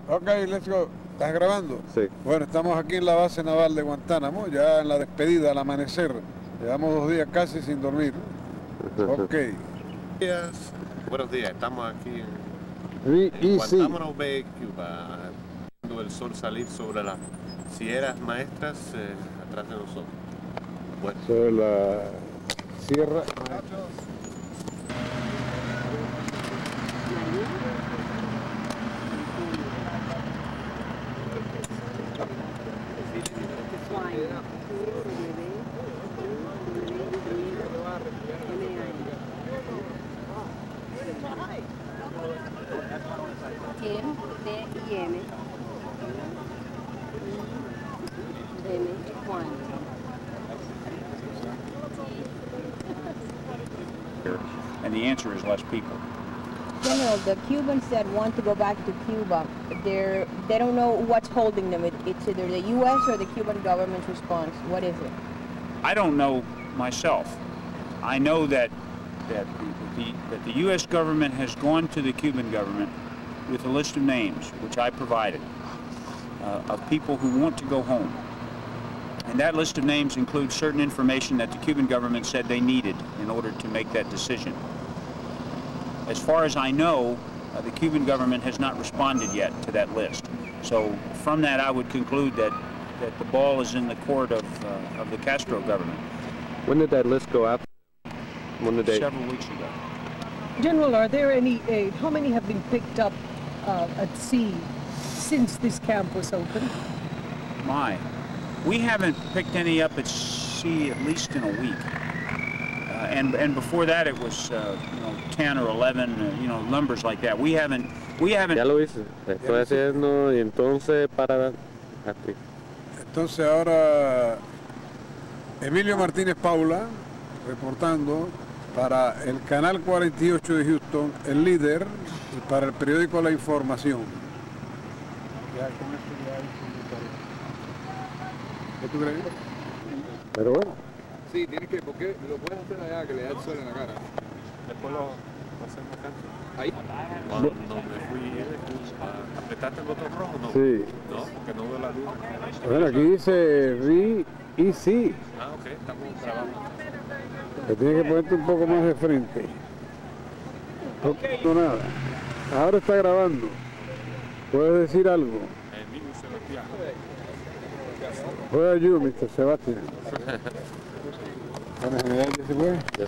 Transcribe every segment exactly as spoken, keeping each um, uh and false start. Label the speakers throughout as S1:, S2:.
S1: Ok, let's go. ¿Estás grabando?
S2: Sí.
S1: Bueno, estamos aquí en la base naval de Guantánamo, ya en la despedida, al amanecer. Llevamos dos días casi sin dormir. Ok.
S3: Días. Buenos días, estamos aquí en,
S1: Sí,
S3: en
S1: y
S3: Guantánamo Bay, Cuba, viendo el sol salir sobre las sierras maestras eh, atrás de nosotros. Bueno.
S1: Sobre la sierra.
S4: Tim, D I M, M, Juan.
S5: And the answer is less people.
S6: General, the Cubans that want to go back to Cuba, they're, they don't know what's holding them. It, it's either the U S or the Cuban government's response. What is it?
S5: I don't know myself. I know that that the, the, that the U S government has gone to the Cuban government with a list of names, which I provided, uh, of people who want to go home. And that list of names includes certain information that the Cuban government said they needed in order to make that decision. As far as I know, uh, the Cuban government has not responded yet to that list. So from that, I would conclude that, that the ball is in the court of, uh, of the Castro government.
S2: When did that list go out? When did they?
S5: Several weeks ago.
S7: General, are there any, uh, how many have been picked up uh, at sea since this camp was open?
S5: My, we haven't picked any up at sea at least in a week. Uh, and, and before that it was, uh, you know, ten or eleven, uh, you know, numbers like that. We haven't, we haven't...
S2: Ya lo hice, estoy haciendo y entonces para... Aquí.
S1: Entonces ahora Emilio Martínez Paula, reportando para el canal cuarenta y ocho de Houston, El Líder, y para el periódico La Información. Ya con eso ya hay. ¿Qué tú crees? Pero bueno.
S8: Sí, tienes que, porque lo puedes hacer allá, que le da el sol en la cara.
S3: Después lo hacemos acá.
S8: Ahí.
S3: Cuando me fui de Cuba, ¿apretaste el botón rojo? No.
S1: Sí.
S3: No, porque no veo la luz.
S1: Bueno, aquí dice R I C.
S3: Ah, ok, estamos grabando.
S1: Que tienes que ponerte un poco más de frente. No, no nada. Ahora está grabando. ¿Puedes decir algo?
S3: Emilio Sebastián.
S1: Where are you, mister Sebastián? Bueno, general, ¿ya se puede?
S2: Ya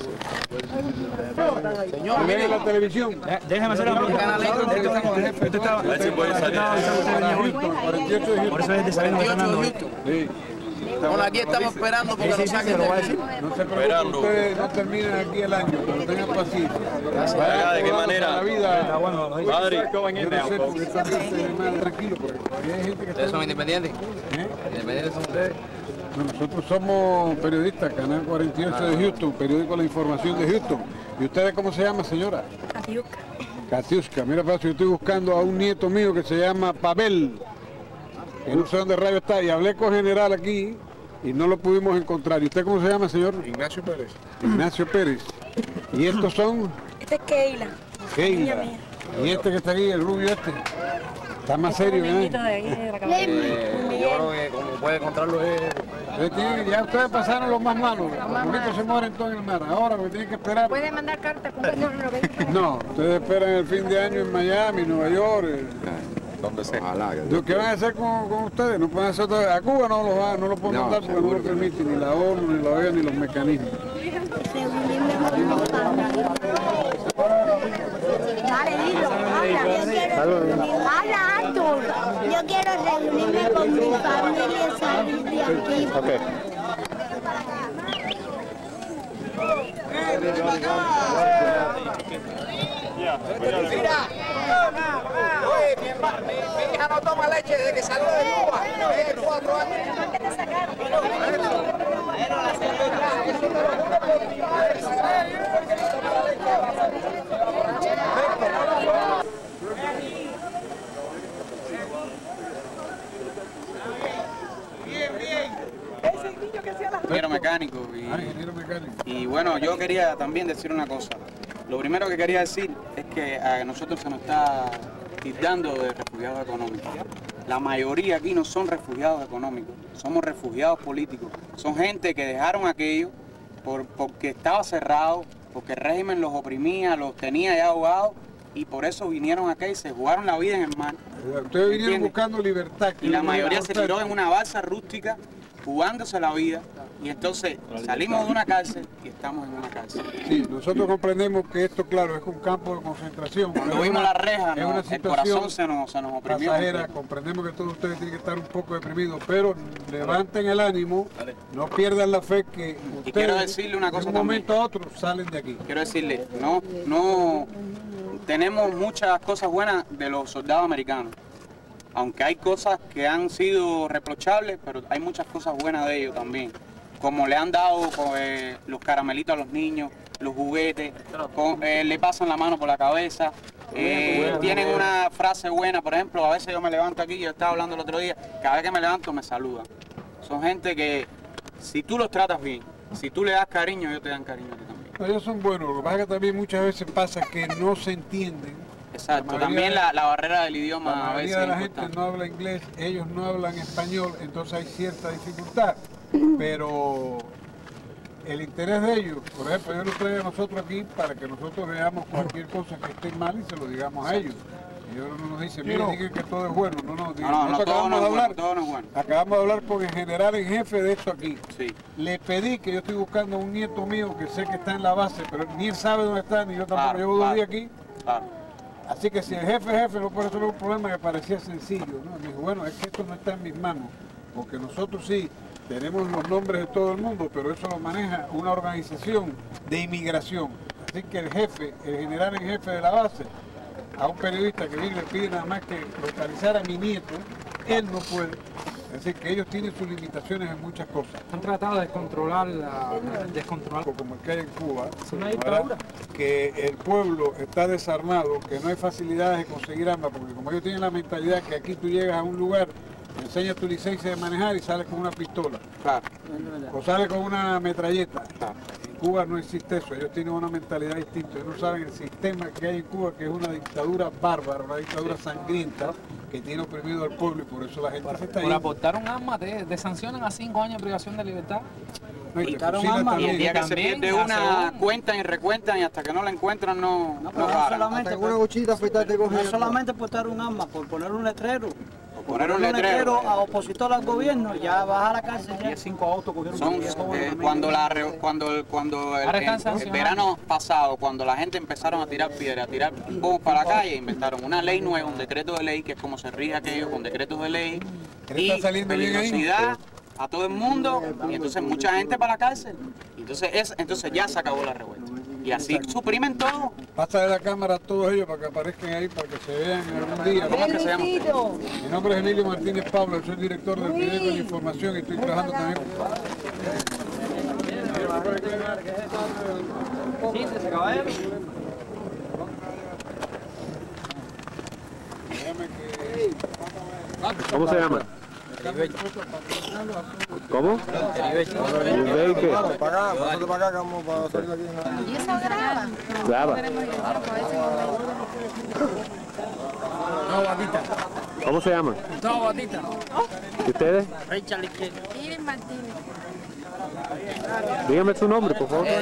S2: sé.
S1: Señor, mire la televisión.
S9: Déjame hacer un canal. Usted estaba...
S3: A ver si puede salir.
S1: cuarenta y ocho de Houston.
S9: Por eso es de salir Fernando.
S1: Sí.
S10: Bueno, aquí estamos esperando porque nos saquen de aquí.
S1: No se preocupen, ustedes no terminen aquí el año, pero tengan paciencia.
S3: ¿De qué manera?
S1: La vida.
S3: Padre,
S1: Yo no sé por qué esta gente es más tranquilo, porque todavía hay gente que está...
S10: ¿Ustedes son independientes?
S1: ¿Eh?
S10: ¿Independientes son ustedes?
S1: No, nosotros somos periodistas, Canal cuarenta y ocho de Houston, periódico La Información de Houston. ¿Y ustedes cómo se llama, señora?
S4: Katiuska.
S1: Katiuska. Mira, Paso, yo estoy buscando a un nieto mío que se llama Pavel, que no sé dónde rayo está, y hablé con general aquí y no lo pudimos encontrar. ¿Y usted cómo se llama, señor?
S8: Ignacio Pérez.
S1: Ignacio Pérez. ¿Y estos son?
S4: Este es Keila.
S1: Keila. ¿Y este que está aquí, el rubio este? Está más serio, ¿eh?
S10: Eh, yo creo que como puede encontrarlo es...
S1: Ustedes tienen- ya ustedes pasaron los más malos, los bonitos se mueren todos en el mar. Ahora lo que tienen que esperar...
S4: Puede mandar cartas con no, no, no,
S1: No, ustedes esperan el fin de año en Miami, Nueva York. eh.
S3: ¿Dónde se?
S1: ¿Lo que van a hacer con, con ustedes? No pueden hacer otra vez. A Cuba no lo van, no lo pueden mandar porque no lo permiten ni la ONU, ni la O E A, ni los mecanismos.
S11: Dale, dilo, habla. Habla, Artur. Yo quiero reunirme con mi familia y salir de aquí.
S2: Okay.
S10: Mira, oye, mi, hermano, mi, mi hija no toma leche desde que salió de Cuba. Tiene cuatro años.
S8: Bien, bien.
S7: Ese niño que sea la...
S12: Ingeniero mecánico. Y,
S1: Ah, ingeniero mecánico.
S12: y bueno, yo quería también decir una cosa. Lo primero que quería decir es que a nosotros se nos está tildando de refugiados económicos. La mayoría aquí no son refugiados económicos, somos refugiados políticos. Son gente que dejaron aquello por, porque estaba cerrado, porque el régimen los oprimía, los tenía ya ahogados, y por eso vinieron acá y se jugaron la vida en el mar.
S1: Ustedes vinieron buscando libertad.
S12: Y la mayoría se tiró en una balsa rústica, jugándose la vida, y entonces salimos de una cárcel y estamos en una cárcel.
S1: Sí, nosotros comprendemos que esto, claro, es un campo de concentración.
S12: Cuando vimos la reja,
S1: es
S12: ¿no?
S1: una
S12: El
S1: situación
S12: corazón se nos, se nos oprimió.
S1: pasajera. Comprendemos que todos ustedes tienen que estar un poco deprimidos, pero levanten el ánimo, no pierdan la fe que ustedes,
S12: y quiero decirle una cosa
S1: de un momento
S12: también.
S1: a otro salen de aquí.
S12: Quiero decirle, no, no, tenemos muchas cosas buenas de los soldados americanos. Aunque hay cosas que han sido reprochables, pero hay muchas cosas buenas de ellos también. Como le han dado eh, los caramelitos a los niños, los juguetes, con, eh, le pasan la mano por la cabeza, eh, tienen una frase buena, por ejemplo, a veces yo me levanto aquí, yo estaba hablando el otro día, cada vez que me levanto me saludan. Son gente que, si tú los tratas bien, si tú le das cariño, ellos te dan cariño a ti también.
S1: No, ellos son buenos, lo que pasa es que también muchas veces pasa que no se entienden.
S12: Exacto, también la, la barrera del idioma
S1: la
S12: a veces
S1: mayoría de la
S12: es
S1: gente
S12: importante.
S1: no habla inglés, ellos no hablan español, entonces hay cierta dificultad, pero el interés de ellos, por ejemplo, ellos nos traen a nosotros aquí para que nosotros veamos cualquier cosa que esté mal y se lo digamos a ellos. Ellos no nos dicen, mira, digan que todo es bueno, no, no, digan,
S12: No, no, no,
S1: nosotros
S12: todo
S1: acabamos
S12: no
S1: de
S12: es
S1: hablar,
S12: bueno, todo no es bueno.
S1: acabamos de hablar con el general en jefe de esto aquí.
S12: Sí.
S1: Le pedí que yo estoy buscando a un nieto mío que sé que está en la base, pero ni él sabe dónde está, ni yo tampoco,
S12: Claro,
S1: llevo dos
S12: claro,
S1: días aquí.
S12: Claro.
S1: Así que si el jefe jefe no puede resolver un problema que parecía sencillo, ¿no? Me dijo, bueno, es que esto no está en mis manos, porque nosotros sí tenemos los nombres de todo el mundo, pero eso lo maneja una organización de inmigración. Así que el jefe, el general en jefe de la base, a un periodista que viene le pide nada más que localizar a mi nieto, él no puede. Es decir, que ellos tienen sus limitaciones en muchas cosas.
S9: Han tratado de descontrolar, la, descontrolar.
S1: Como el que hay en Cuba,
S9: Es una dictadura.
S1: que el pueblo está desarmado, que no hay facilidades de conseguir armas, porque como ellos tienen la mentalidad que aquí tú llegas a un lugar, enseñas tu licencia de manejar y sales con una pistola.
S12: Claro.
S1: O sales con una metralleta. En Cuba no existe eso, ellos tienen una mentalidad distinta, ellos no saben el sistema que hay en Cuba, que es una dictadura bárbara, una dictadura sangrienta, que tiene oprimido al pueblo y por eso la gente se está
S9: Por
S1: yendo.
S9: aportar un arma, te, te sancionan a cinco años de privación de libertad.
S1: No, y te
S9: Quitaron
S1: fusilan
S9: armas
S12: Y el
S1: también.
S12: día que se
S9: también
S12: pierde
S9: la
S12: una,
S9: segunda.
S12: cuentan y recuentan y hasta que no la encuentran no, no,
S13: No
S12: paran.
S13: solamente,
S14: Una cuchita afeitarte con
S13: no solamente portar un arma, por poner un letrero.
S12: Por poner un letrero.
S13: a opositor al gobierno, ya vas a la cárcel. Ya.
S9: Cinco autos cogieron.
S12: Son, eh, cuando la re- cuando el, cuando el,
S9: Ahora
S12: el-
S9: están
S12: el
S9: sancionando.
S12: verano pasado, cuando la gente empezaron a tirar piedras, a tirar bombas para la calle, inventaron una ley nueva, un decreto de ley, que es como se rige aquello con decretos de ley,
S1: ¿Qué le
S12: y
S1: está saliendo bien ahí?
S12: peligrosidad a todo el mundo, y entonces mucha gente para la cárcel. Y entonces, es, entonces ya se acabó la revuelta. Y así suprimen todo.
S1: Pasa de la cámara a todos ellos para que aparezcan ahí, para que se vean en algún día.
S12: ¿Cómo es que se llama?
S1: Mi nombre es Emilio Martínez Pablo, soy director del periódico de la Información y estoy trabajando también.
S9: Siéntese, caballero.
S2: ¿Cómo se llama? ¿Cómo? ¿Heribey qué?
S14: Para acá, pásate para acá que vamos para salir de aquí.
S4: ¿Y eso graba?
S2: Graba. ¿Cómo se llama?
S9: Gustavo Batista.
S2: ¿Y ustedes?
S9: Richard Izquierdo.
S4: Irving Martínez.
S2: Dígame su nombre, por favor.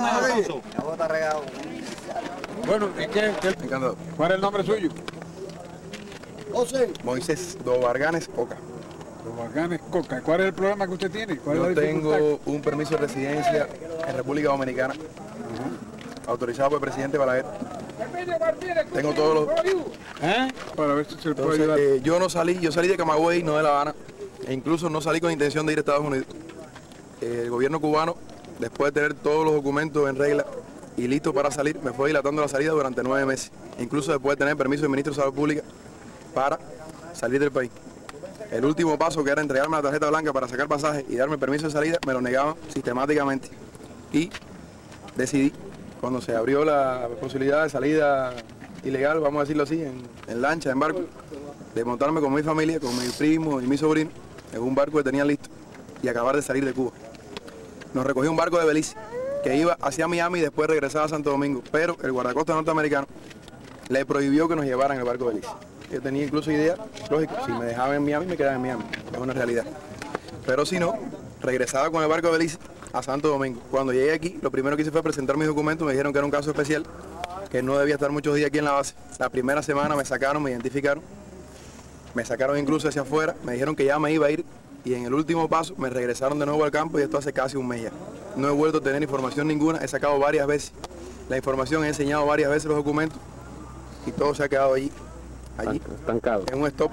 S1: Bueno, ¿y qué? qué- ¿Cuál es el nombre suyo?
S14: José. Moisés Dobarganes Oca.
S1: Los Barganes Coca. ¿Cuál es el problema que usted tiene? ¿Cuál
S14: Yo
S1: es la dificultad?
S14: tengo un permiso de residencia en República Dominicana, autorizado por el presidente Balaguer. Tengo todos los...
S1: ¿Eh? Para ver si se le puede
S14: Entonces,
S1: ayudar.
S14: eh, yo no salí, yo salí de Camagüey, no de La Habana, e incluso no salí con intención de ir a Estados Unidos. Eh, el gobierno cubano, después de tener todos los documentos en regla y listo para salir, me fue dilatando la salida durante nueve meses, incluso después de tener permiso del ministro de Salud Pública para salir del país. El último paso, que era entregarme la tarjeta blanca para sacar pasaje y darme permiso de salida, me lo negaban sistemáticamente. Y decidí, cuando se abrió la posibilidad de salida ilegal, vamos a decirlo así, en, en lancha, en barco, de montarme con mi familia, con mi primo y mi sobrino, en un barco que tenía listo y acabar de salir de Cuba. Nos recogió un barco de Belice, que iba hacia Miami y después regresaba a Santo Domingo, pero el guardacosta norteamericano le prohibió que nos llevaran el barco Belice. Yo tenía incluso idea, lógico, si me dejaban en Miami, me quedaba en Miami, es una realidad. Pero si no, regresaba con el barco Belice a Santo Domingo. Cuando llegué aquí, lo primero que hice fue presentar mis documentos, me dijeron que era un caso especial, que no debía estar muchos días aquí en la base. La primera semana me sacaron, me identificaron, me sacaron incluso hacia afuera, me dijeron que ya me iba a ir y en el último paso me regresaron de nuevo al campo y esto hace casi un mes ya. No he vuelto a tener información ninguna, he sacado varias veces la información, he enseñado varias veces los documentos y todo se ha quedado allí, allí,
S2: estancado.
S14: En un stop.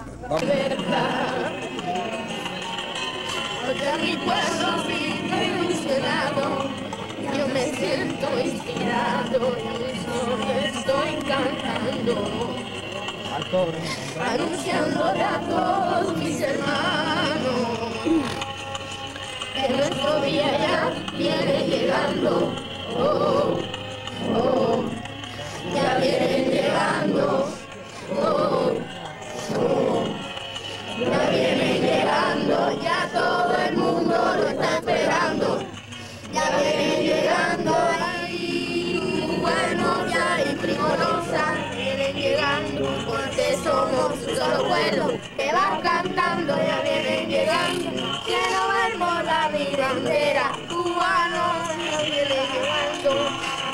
S11: Porque mi pueblo vive ilusionado, yo me siento inspirado y solo estoy cantando, anunciándole a todos mis hermanos que nuestro día ya viene llegando, oh, oh, ya vienen llegando, oh, oh. Ya vienen llegando, ya todo el mundo lo está esperando. Ya vienen llegando ahí, bueno, ya y Primorosa. Vienen llegando porque somos un solo pueblo que va cantando. Ya vienen llegando, quiero ver por la vida entera. Cubanos, ya vienen llegando.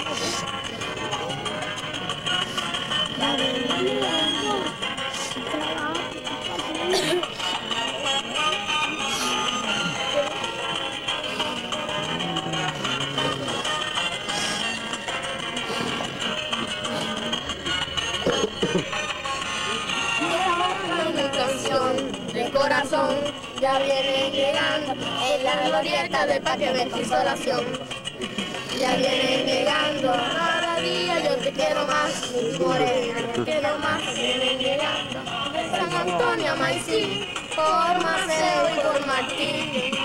S11: Ya vienen llegando. Una canción de corazón ya viene llegando en la glorieta del patio de Consolación. Ya vienen llegando, cada día yo te quiero más, mi morena, te quiero más. Vienen llegando de San Antonio a Maicí, por Maceo y por Martín.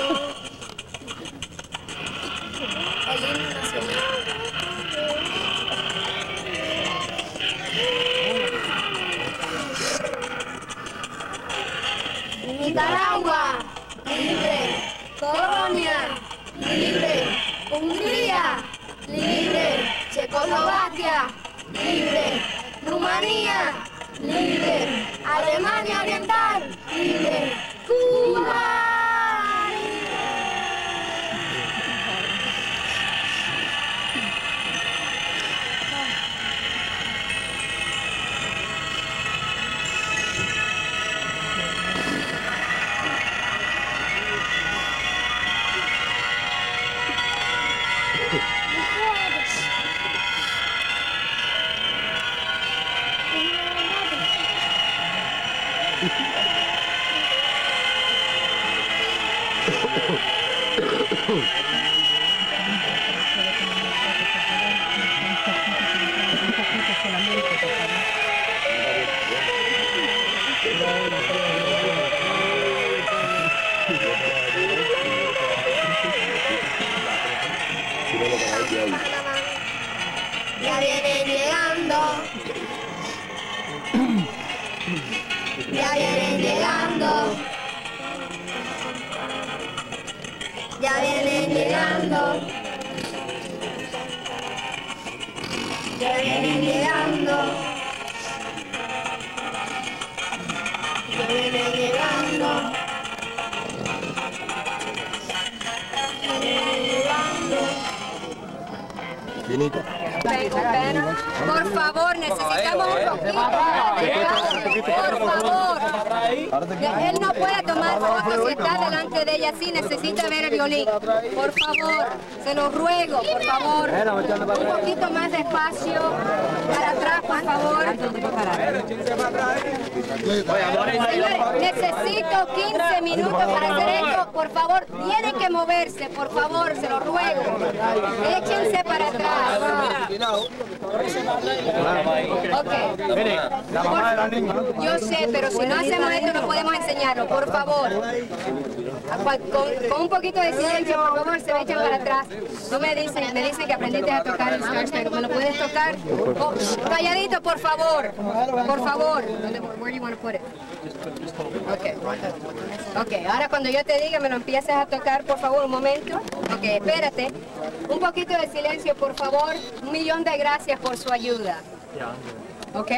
S11: El himno nacional. Nicaragua, libre. Polonia, libre. Hungría, libre. Checoslovaquia, libre. Rumanía, libre. Alemania Oriental, libre. Cuba. Ya vienen llegando, ya vienen llegando, ya vienen llegando, ya vienen llegando, ya vienen llegando, ya vienen llegando.
S14: Finito.
S15: Por favor, necesitamos un poquito. Por favor. Él no puede tomar fotos si está delante de ella así, necesita ver el violín. Por favor, se lo ruego, por favor. Un poquito más de espacio. Para atrás, por favor. Necesito quince minutos para hacer esto. Por favor, tienen que moverse, por favor, se lo ruego. Échense para atrás. Ok. Yo sé, pero si no hacemos esto no podemos enseñarlo, por favor. Con, con un poquito de silencio, por favor, se me echan para atrás. Tú me dicen, me dicen que aprendiste a tocar el Scarstag. ¿Me lo puedes tocar? Oh, calladito, por favor. Por favor. Where do you want to put it? Okay. Ok, ahora cuando yo te diga me lo empieces a tocar, por favor, un momento. Ok, espérate. Un poquito de silencio, por favor. Un millón de gracias por su ayuda. ¿Ok?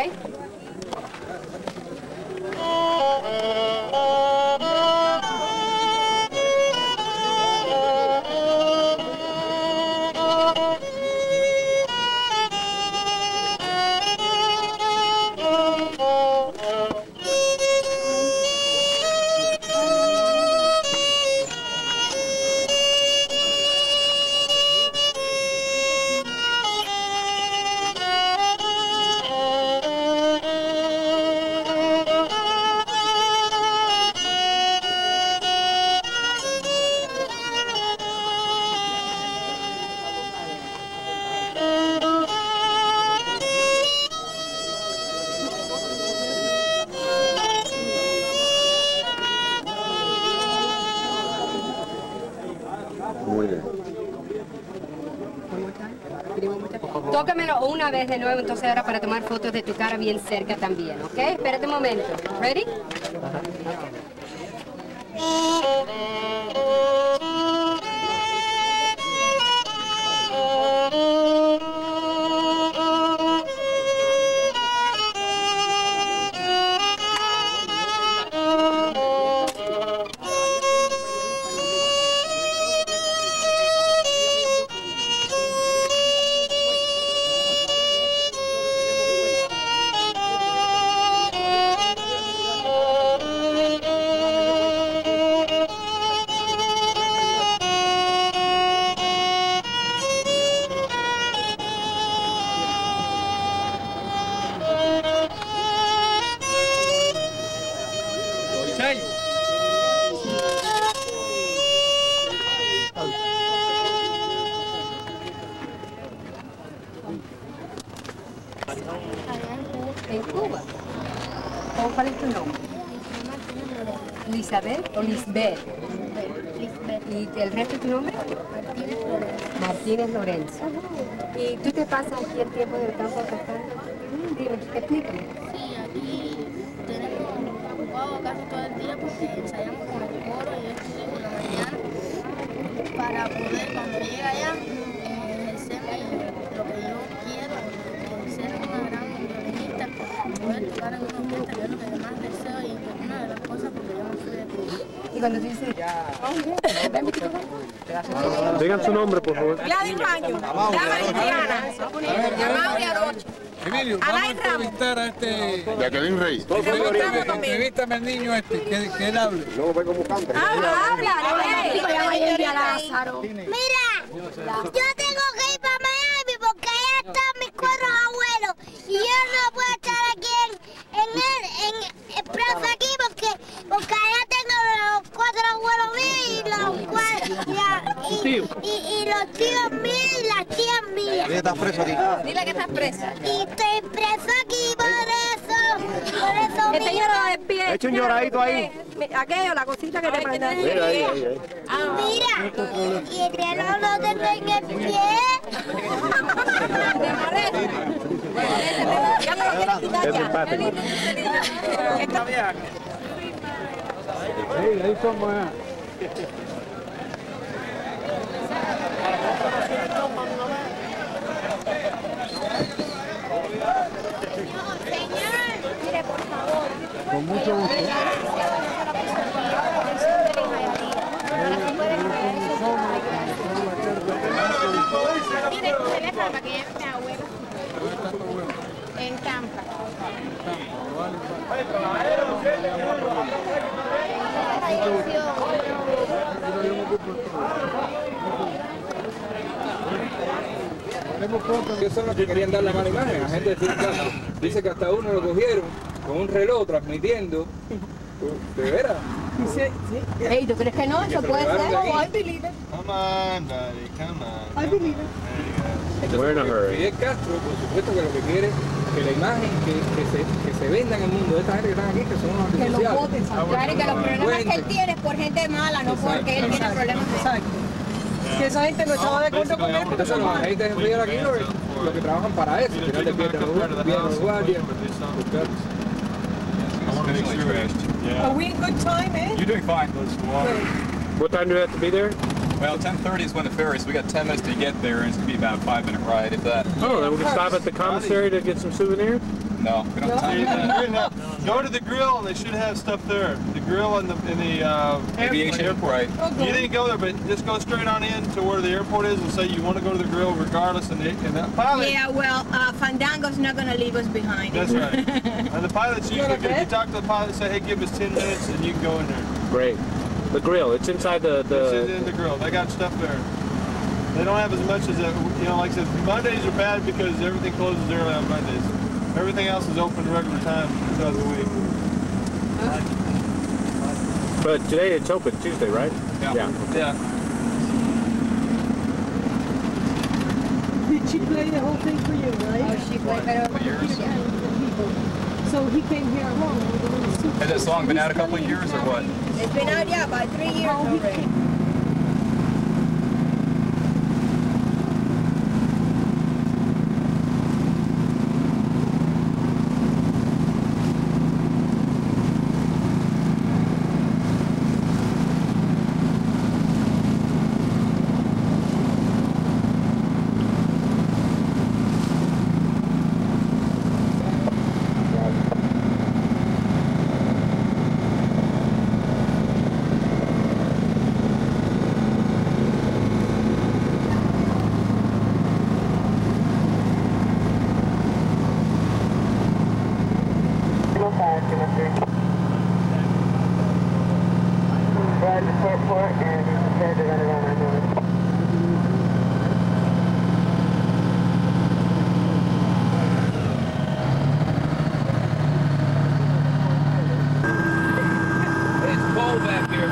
S2: Muy bien.
S15: Tócamelo una vez de nuevo, entonces ahora para tomar fotos de tu cara bien cerca también, ¿ok? Espérate un momento. ¿Ready? En Cuba. ¿Cuál es tu nombre? ¿Lisabeth o Lisbeth? ¿Y el resto de tu nombre? Martínez Lorenzo. Martínez Lorenzo. ¿Y tú te pasas aquí el tiempo del campo cantando? Dime, explícame.
S11: Sí, aquí tenemos ocupado casi todo el día porque ensayamos con el coro y yo estudio por la mañana para poder cuando llegue allá ejercer lo que yo quiero, ser una gran violinista, poder tocar en una orquesta, que es lo que más deseo y una de las cosas porque yo no soy de Cuba.
S15: Y cuando tú dices, ven,
S2: Digan su nombre, por favor.
S4: Gladys Maño, Dama Cristiana, Amaury Arocho.
S1: Emilio, vamos a entrevistar a este...
S16: Jacqueline Rey.
S1: Entrevístame, entrevístame al niño este, que, que él hable.
S16: No, vengo buscando.
S4: Habla, Lázaro.
S11: Mira, yo tengo que ir para Miami porque allá están mis cuatro abuelos y yo no puedo estar aquí en, en, el, en, en plaza aquí porque, porque allá tengo los cuatro abuelos míos y los, cuatro, y, y, y, y los tíos míos y las tías mías.
S10: Dile que estás preso aquí.
S4: Dile que estás presa.
S11: Y estoy preso aquí por eso, por eso
S4: Que te
S11: mismo.
S4: lloro de pie.
S16: Echa un lloradito ahí.
S4: Aquello, la cosita que te mandaste.
S2: Mira ahí, ahí, ahí.
S11: Y mira, y el reloj lo tengo en el pie.
S4: Te amarré. Ya me lo quieres quitar
S2: Es
S4: ya.
S2: simpático.
S4: Esta vieja.
S1: Sí, ahí somos ya.
S11: Mire, por favor.
S1: Con mucho gusto.
S4: Mire, tu teléfono para que lleve a mi abuelo. En Tampa.
S8: Eso es lo que querían dar la mala imagen, la gente de dice que hasta uno lo cogieron con un reloj transmitiendo, de veras.
S6: Ey, ¿tú crees que no? Eso puede ser.
S8: Oh,
S6: I believe it.
S16: Come on, daddy, come on.
S6: I believe it.
S2: We're in a hurry.
S8: Fidel Castro, por supuesto que lo que quiere es que la imagen que, que, se, que se venda en el mundo de esta gente que están aquí, que son unos
S6: Que lo
S8: artificiales.
S6: voten,
S15: claro, y que los problemas que él tiene es por gente mala, no porque él tiene problemas de...
S7: Exacto. Si esa gente no estaba de acuerdo con él,
S8: Entonces los agentes en Río aquí lo, lo que trabajan para eso, al final de pierden los guardias.
S7: are we in good time, eh?
S17: You're doing fine, Liz.
S2: What time do we have to be there?
S17: Well, ten thirty is when the ferry, so we got ten minutes to get there, and it's gonna be about a five-minute ride, if that.
S2: Oh, then we can stop at the commissary to get some souvenirs?
S17: No, we don't have time for that.
S16: Go to the grill and they should have stuff there. The grill and the, in the uh,
S17: Aviation
S16: airport.
S17: right.
S16: You didn't go there, but just go straight on in to where the airport is and say you want to go to the grill regardless. And, they, and that pilot.
S6: Yeah, well, uh, Fandango's not going to leave us behind.
S16: That's right. And the pilots usually, if you talk to the pilot, say, hey, give us ten minutes and you can go in there.
S2: Great. The grill, it's inside the... the...
S16: It's in the grill. They got stuff there. They don't have as much as, a, you know, like I said, Mondays are bad because everything closes early on Mondays. Everything else is open regular time throughout the week.
S2: But today it's open, Tuesday, right?
S16: Yeah.
S2: Yeah.
S16: yeah.
S7: Did she play the whole thing for you, right?
S15: Oh, she played better.
S7: Yeah. So he came here alone.
S17: Has that song been out a couple of years or what?
S6: It's been out, yeah, by three years already.
S8: It's cold back here.